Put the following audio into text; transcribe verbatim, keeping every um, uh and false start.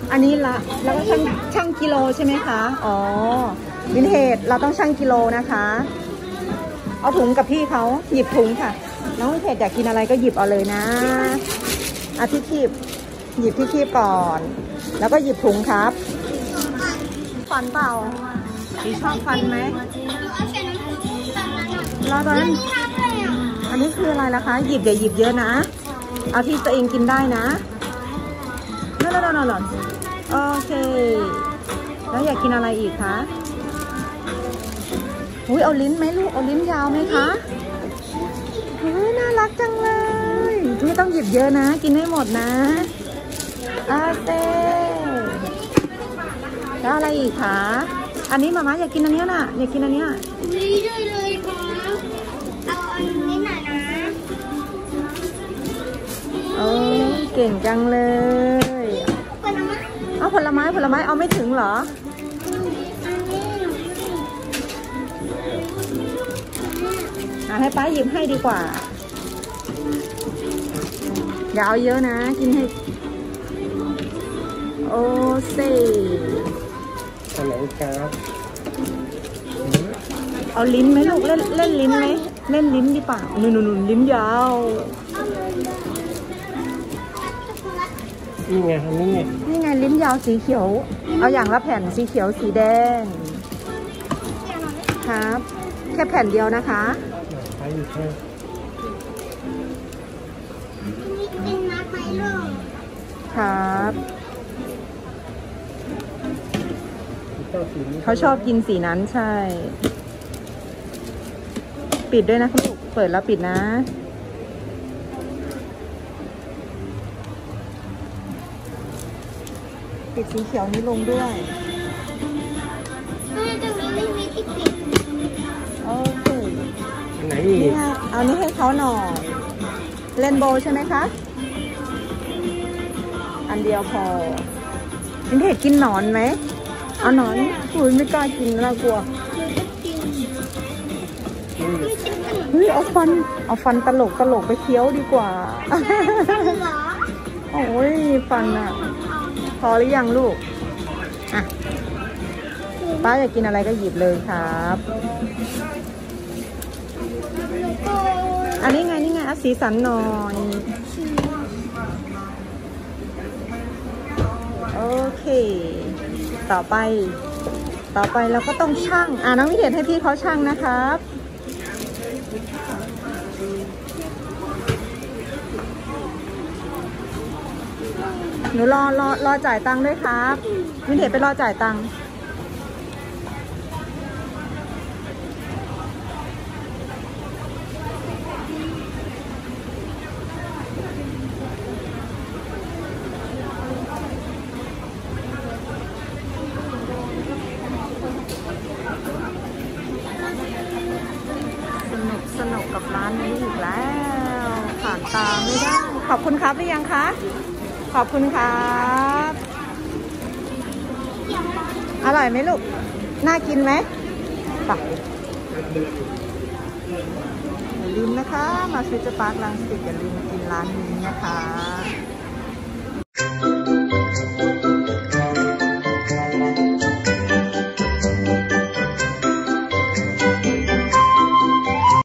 อันนี้ละแล้วก็ช่างช่างกิโลใช่ไหมคะอ๋อวินเทจเราต้องช่างกิโลนะคะเอาถุงกับพี่เขาหยิบถุงค่ะน้องวินเทจอยากกินอะไรก็หยิบเอาเลยนะอาที่คีบหยิบที่คีบก่อนแล้วก็หยิบถุงครับฟันเปล่าพี่ชอบฟันไหมรอตอนนั้นอันนี้คืออะไรล่ะคะหยิบอย่าหยิบเยอะนะเอาที่ตัวเองกินได้นะนั่นนั่นนั่นนั่นโอเคแล้วอยากกินอะไรอีกคะอุ้ยเอาลิ้นไหมลูกเอาลิ้นยาวไหมคะเฮ้ยน่ารักจังเลยไม่ต้องหยิบเยอะนะกินให้หมดนะโอเคแล้วอะไรอีกคะอันนี้มาม่าอยากกินอันนี้น่ะอยากกินอันนี้นี่ด้วยเลยครับเอาอันนี้หน่อยนะโอ้เก่งจังเลยเอาผลไม้ผลไม้เอาไม่ถึงเหรออ่ะให้ป้าหยิบให้ดีกว่าอย่าเอาเยอะนะกินให้โอ้เซ่อันไหนครับเอาลิ้นไหมลูกเล่นเล่นลิ้นไหมเล่นลิ้นดีเปล่าหนุ่นหนุ่นลิ้นยาวนี่ไงนี่ไงนี่ไงลิ้นยาวสีเขียวเอาอย่างละแผ่นสีเขียวสีแดงครับแค่แผ่นเดียวนะคะใช้อยู่แค่เป็นนักไม้ลงครับเขาชอบกินสีนั้นใช่ปิดด้วยนะคุณลูกเปิดแล้วปิดนะปิดสีเขียวนี้ลงด้วยตรงนี้ไม่มีที่ปิดโอเคไหนอีกเอานี้ให้เขาหน่อยเล่นโบใช่ไหมคะอันเดียวพอวินเทจกินหนอนไหมเอาหนอนอุ้ยไม่กล้ากินน่ากลัวเฮ้ยเอาฟันเอาฟันตลกตลกไปเคี้ยวดีกว่าโอ้ยฟันอ่ะพอหรือยังลูกอ่ะป้าอยากกินอะไรก็หยิบเลยครับอันนี้ไงนี่ไงอ่ะสีสันหน่อยโอเคต่อไปต่อไปเราก็ต้องชั่งอ่าน้องวิเดชให้พี่เขาชั่งนะครับหนูรอรอรอจ่ายตังค์ด้วยครับวิเดชไปรอจ่ายตังค์สนุกกับร้านนี้อีกแล้วผ่านตาไม่ได้ขอบคุณครับหรือยังคะขอบคุณครับอร่อยไหมลูกน่ากินไหมไปอย่าลืมนะคะมาฟิวเจอร์พาร์ครังสิตอย่าลืมกินร้านนี้นะคะ